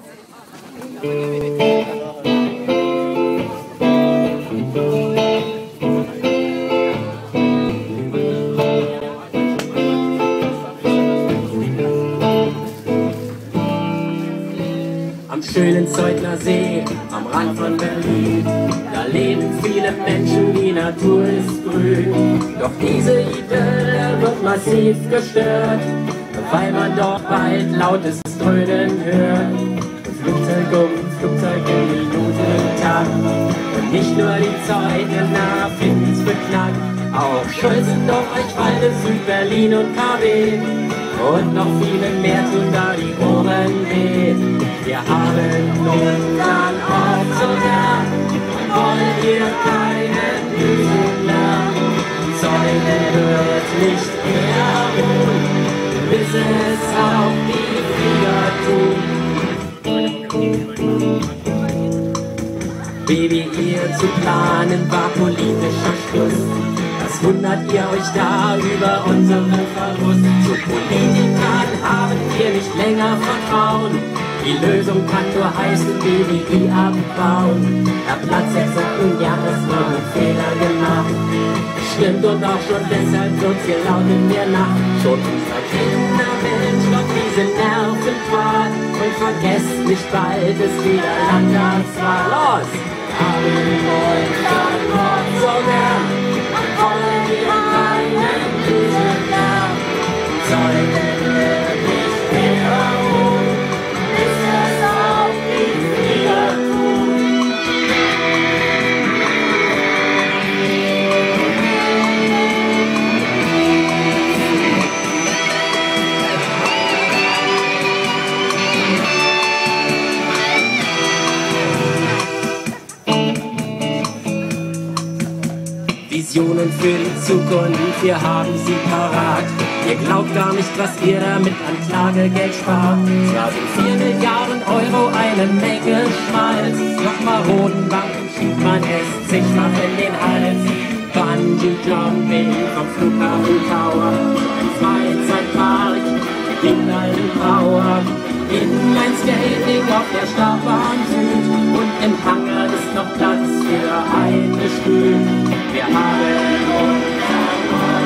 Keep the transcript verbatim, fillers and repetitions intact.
Am schönen Zeutner See, am Rand von Berlin, da leben viele Menschen, die Natur ist grün. Doch diese Idylle wird massiv gestört, weil man dort bald lautes Dröhnen hört. Flugzeug um Flugzeug in Minutentakt. Und nicht nur die Zeugener finden's beknackt, auch Schulzendorf, Eichwalde, Süd-Berlin und K W. Und noch viele mehr tun da die Ohren weh. Wir haben unseren Ort so gern und wollen hier keinen Lügenlärm. Zeugen wird nicht mehr ruhen, bis es auch die Flieger tun. Baby, ihr zu planen war politischer Schluss. Was wundert ihr euch da über unseren Verlust? Zu Politikern haben wir nicht länger Vertrauen. Die Lösung kann nur heißen, B W I abbauen. Herr Platz sagten, ja, es wurde ein Fehler gemacht. Stimmt und auch schon deshalb wird's hier laut in der Nacht. Schon unser Kindermensch, doch diese Nervenqual. Und vergesst nicht, bald ist wieder Landtagswahl. Los! Haben unseren Ort so gern und wollen wir keinen Lügenlärm. Zeugen wird nicht mehr ruhen, bis es auch die Flieger tun. Visionen für die Zukunft, wir haben sie parat. Ihr glaubt gar nicht, was ihr damit an Klagegeld spart. Zwar sind vier Milliarden Euro eine Menge Schmalz, doch Marodenbanken schiebt man es zigfach in den Hals. Bungee-Jumping vom Flughafen Tower, ein Freizeitpark, Kinderlauer, Inline-Skating auf der Stadtbahn Süd und im Hangar ist noch Platz für ein Gestühl. Wir haben unseren